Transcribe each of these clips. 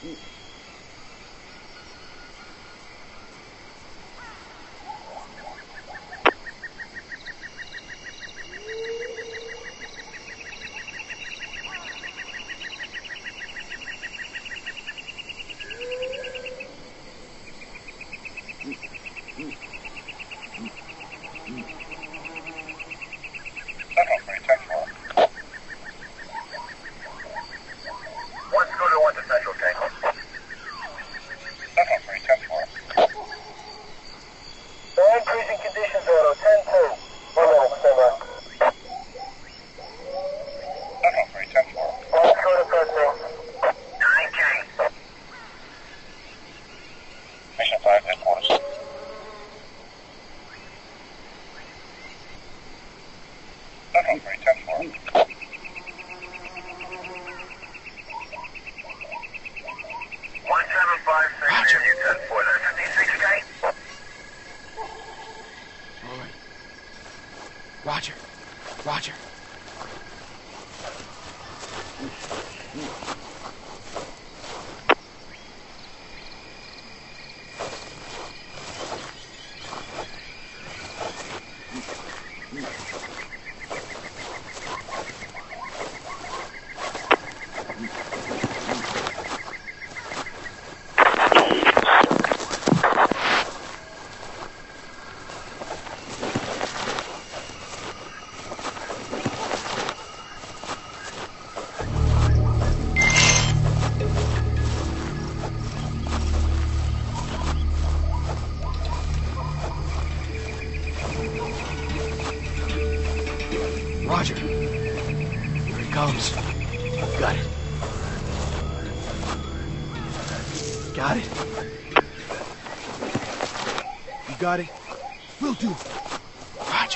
Roger. Roger. Roger. Here it comes. Got it. Got it. You got it? Will do. Roger.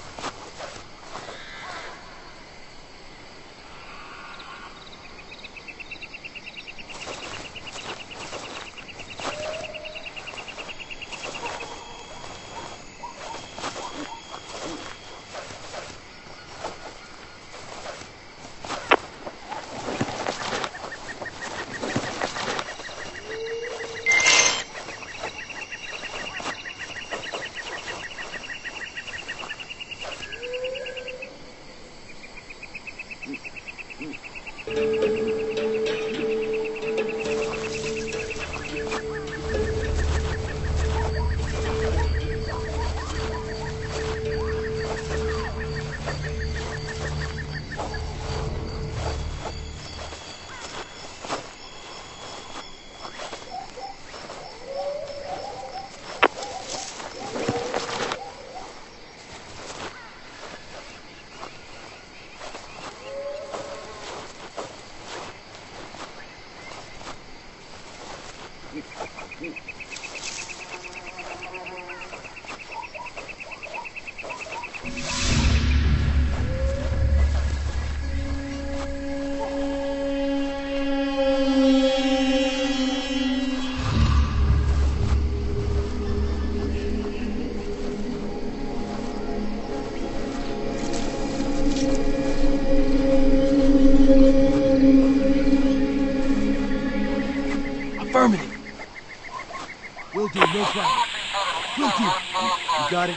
Affirmative. Will do, no problem. Will do. You got it?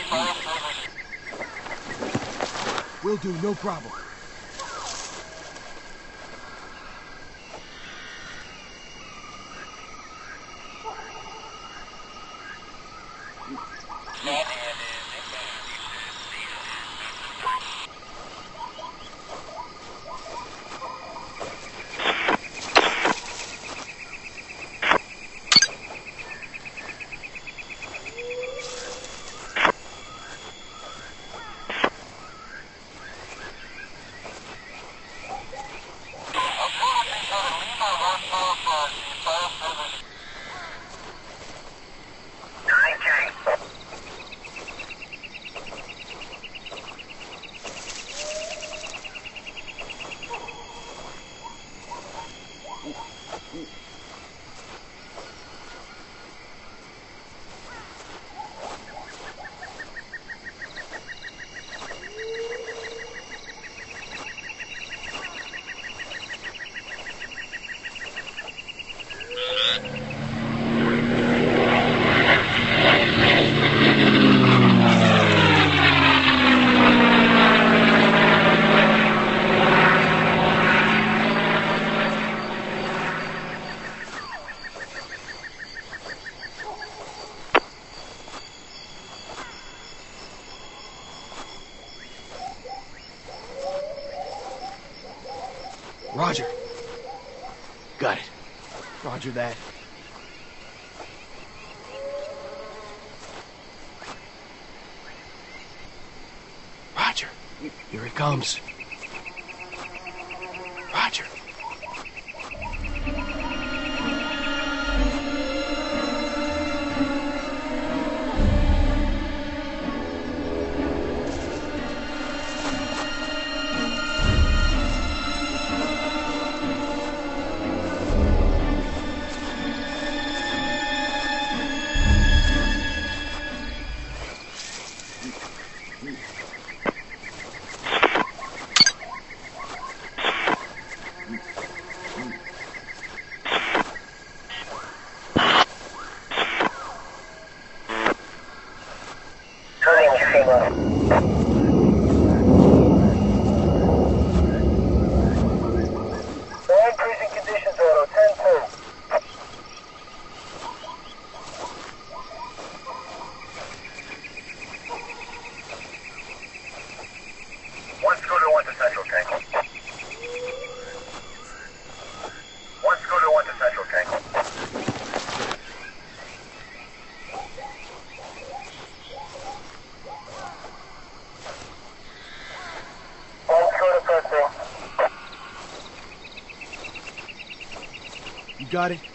Will do, no problem. Roger. Got it. Roger that. Roger. Here it comes. Roger. You got it?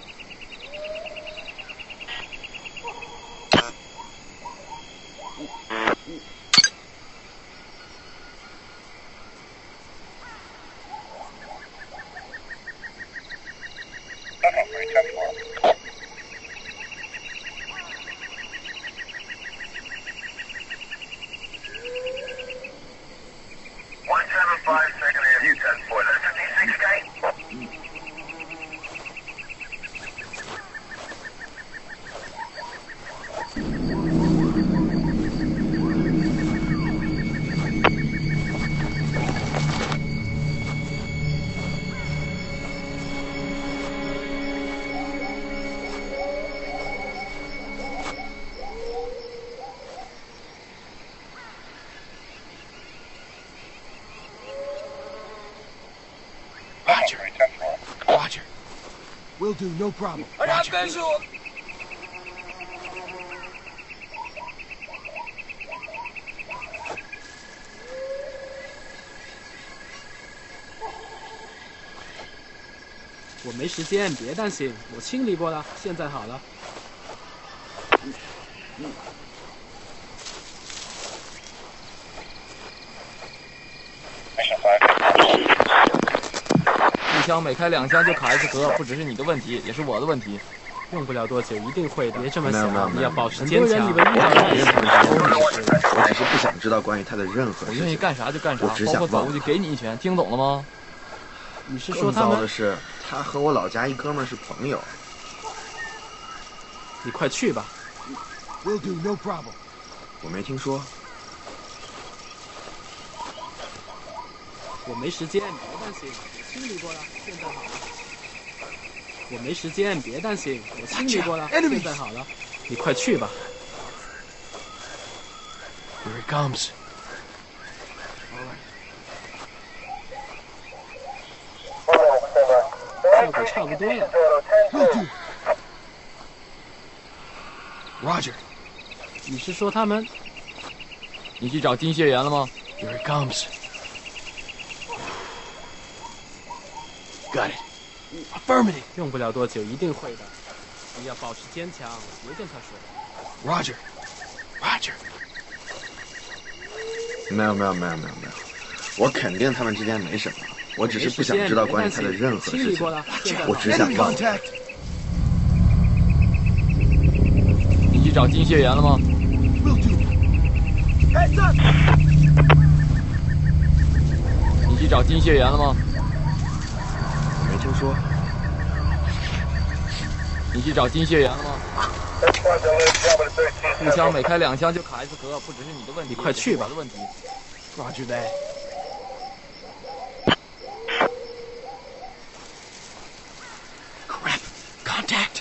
Roger. Will do, no problem. Roger. 我没时间，别担心，我清理过了，现在好了。 一枪每开2枪就卡一次壳，不只是你的问题，也是我的问题。 用不了多久，一定会的。别这么想，你要保持很坚强。 多人以为遇到了别这么说。 我只是不想知道关于他的任何事情。 我愿意干啥就干啥， 我只包括走想忘了过去给你一拳，听懂了吗？ 你是说更他们？ 糟的是，他和我老家一哥们儿是朋友。 你快去吧。 Will do, no problem. 我没听说。 我没时间，别担心，我清理过了，现在好了。我没时间，别担心，我清理过了，现在好了。你快去吧。 Here it comes. 效果差不多了。 Will do. Roger. 你是说他们？ 你去找金屑源了吗？ Here it comes. Got it. Affirmative. 用不了多久，一定会的。你要保持坚强，别跟他说。 Roger. Roger. 没有，我肯定他们之间没什么，我只是不想知道关于他的任何事情，我只想 Enemy 忘了。 contact. 你去找金屑源了吗？ Will do. Heads up. 你去找金屑源了吗？ 我没听说。 你去找金屑源了吗？步枪每开2枪就卡一次壳，不只是你的问题， 你快去吧也是我的问题。 Roger that. Crap. Contact.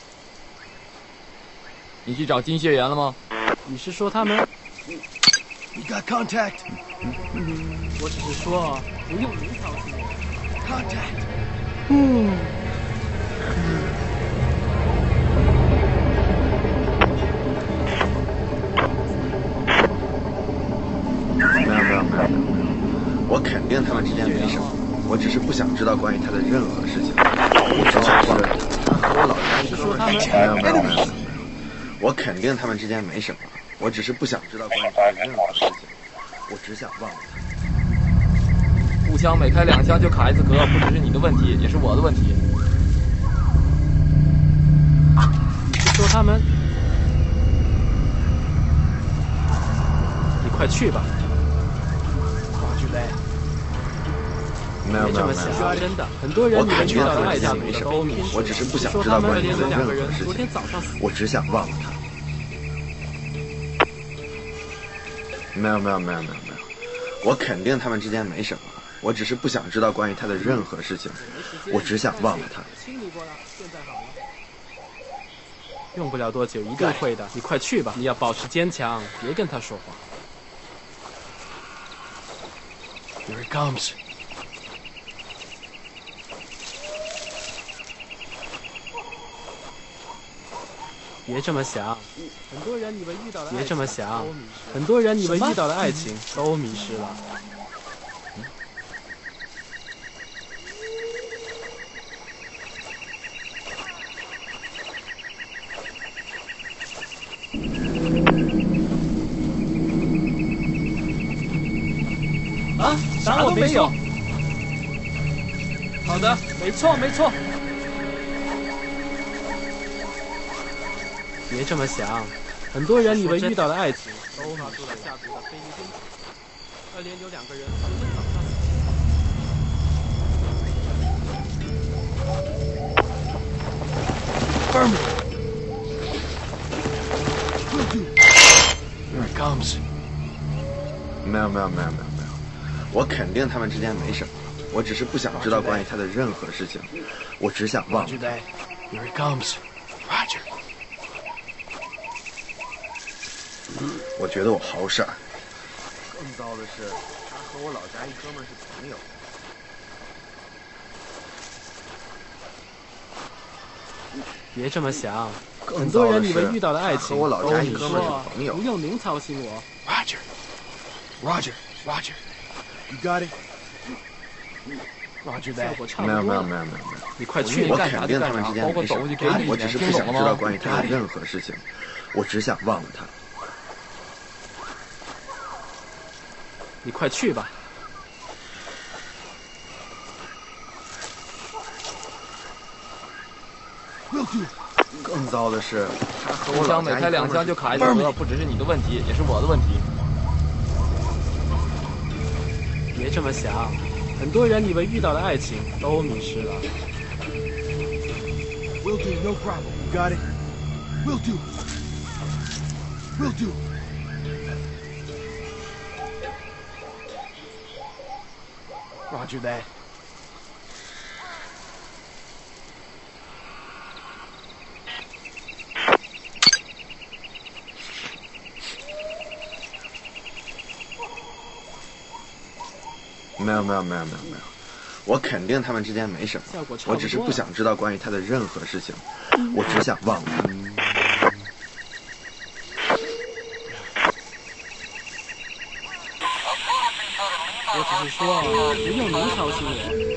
你去找金屑源了吗？ 你是说他们？ We got contact. 我只是说，不用您操心我。 Contact. 没有，我肯定他们之间没什么，我只是不想知道关于他的任何事情。我只想是他和我老家一哥们儿。没有，我肯定他们之间没什么，我只是不想知道关于他的任何事情。我只想忘了他。 步枪每开2枪就卡一次壳，不只是你的问题，也是我的问题。 你是说他们？你快去吧。 没有， 真的，很多人以为遇到的爱情没什么， 都迷失。 我只是不想知道关于他的任何事昨天情。 早上死。 我只想忘了他。没有，我肯定他们之间没什么，我只是不想知道关于他的任何事情。我只想忘了他。 清理过了，现在好了。用不了多久，一定会的。你快去吧，你要保持坚强，别跟他说话。 Here it comes. 别这么想，很多人以为遇到的别这么想，很多人以为遇到的爱情都迷失了。啊，啥都没有。好的，没错。别这么想，很多人以为遇到的爱情都发出了下毒的菲律宾。连有2个人昨天早上。 Confirm it. Will do. Here it comes. 没有，我肯定他们之间没什么，我只是不想知道关于他的任何事情。我只想忘了他。 Here it comes. Roger. 我觉得我好傻。更糟的是，他和我老家一哥们儿是朋友。 别这么想，很多人以为遇到的爱情和我老家一都哥们儿是朋友。 不用您操心我。 Roger. You got it. Roger 效 that. 果差不多。 没有。 你快去我吧。 肯定他们之间没什么，我只是不想知道关于他的任何事情。我只想忘了他。 你快去吧。 Will do. 更糟的是，他和我步枪每开2枪就卡一次壳，不只是你的问题，也是我的问题。 别这么想，很多人以为遇到的爱情都迷失了。 Will do. No problem. You got it. Will do. Roger that. 没有，我肯定他们之间没什么，我只是不想知道关于他的任何事情，我只想忘了他。 我只是说，不用您操心我。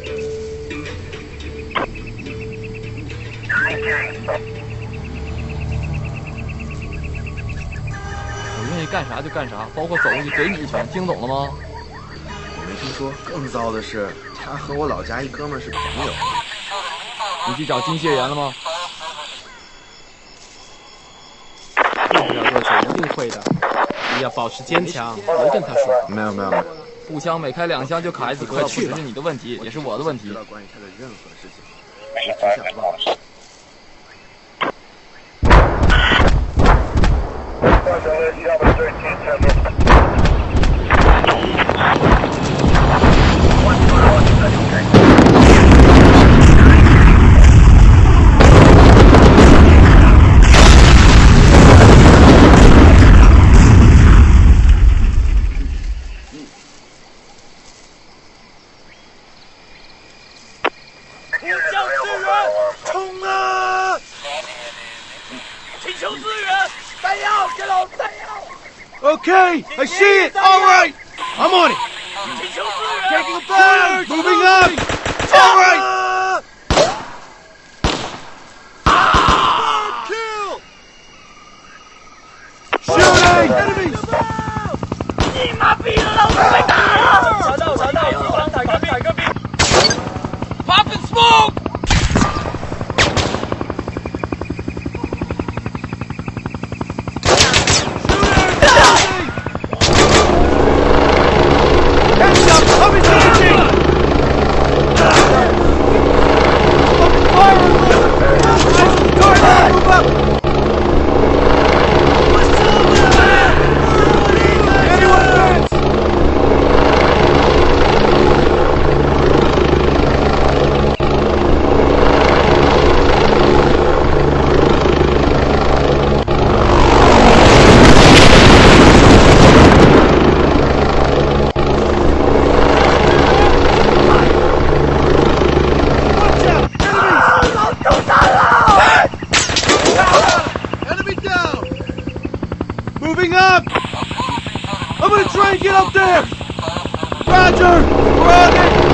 我愿意干啥就干啥，包括走过去给你一拳，听懂了吗？ 我没听说。更糟的是，他和我老家一哥们儿是朋友。 你去找金蟹人了吗？ 用不了多久，一定会的。你要保持坚强，别跟他说。 没有。 步枪每开2枪就卡一次壳，不只是你的问题，也是我的问题。 知道关于他的任何事情，我只想忘了。 呼叫支援！冲啊！ 请求支援！弹药，给老弹药！ Okay, I see it. All right, I'm on it. 请求支援！ Taking a fire. Moving up. All right. Kill. Shooting. Enemies. 你妈逼的，老子被打了！查到，地方坦克兵。Popping smoke. Moving up! I'm gonna try and get up there! Roger! We're on it!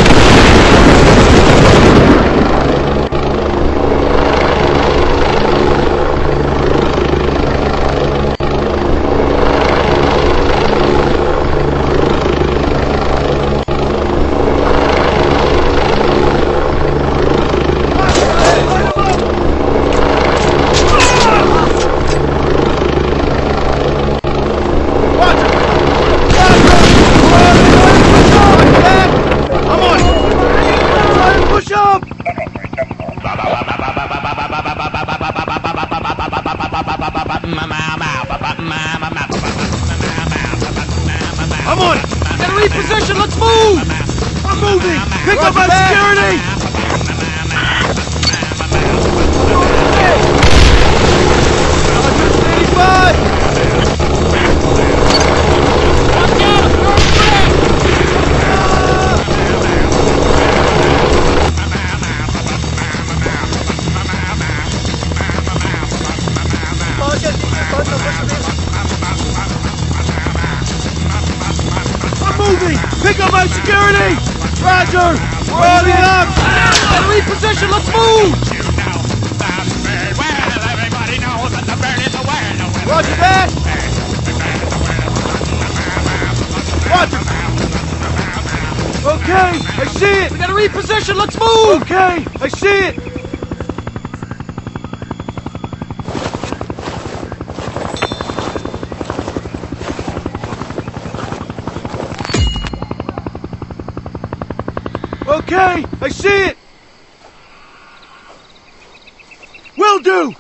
I'm on it! Gotta reposition, let's move! I'm moving! Pick up my security! Moving! Pick up my security! Roger! We're on it up! Gotta reposition, let's move! Roger that! Roger! Okay, I see it! We gotta reposition, let's move! Okay, I see it! Okay, I see it! Will do!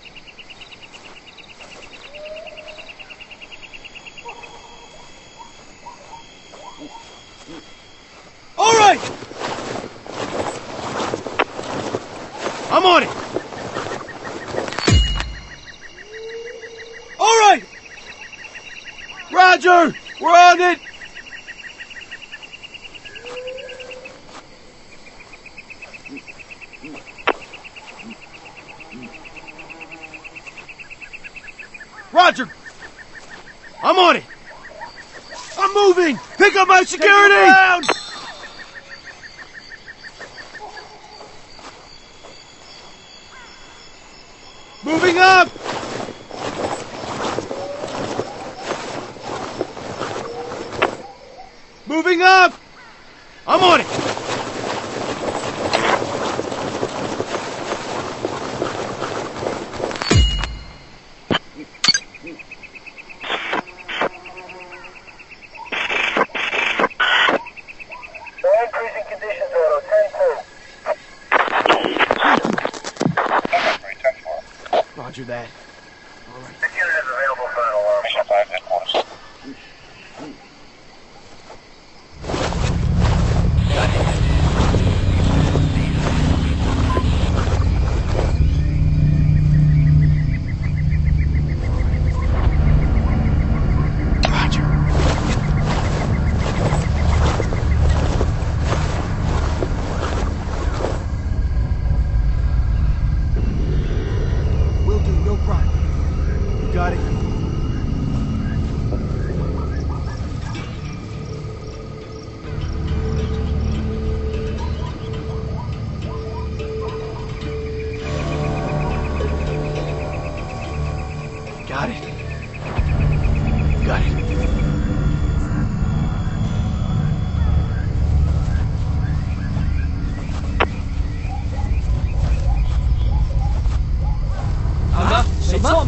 All right! I'm on it! All right! Roger! We're on it! Roger! I'm on it! I'm moving! Pick up my security! Moving up! Moving up! I'm on it! Roger that. All right. The unit is available for an alarm. Mission 5 headquarters.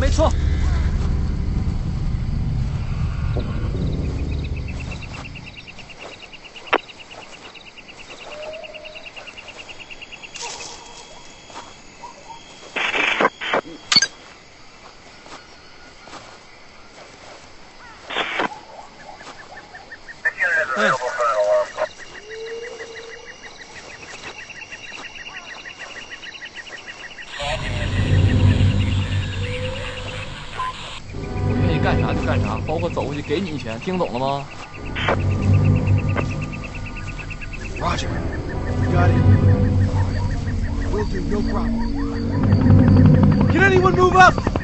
没错。 干啥就干啥，包括走过去给你一拳，听懂了吗 Roger. You got it. Will do, no problem. Can anyone move up?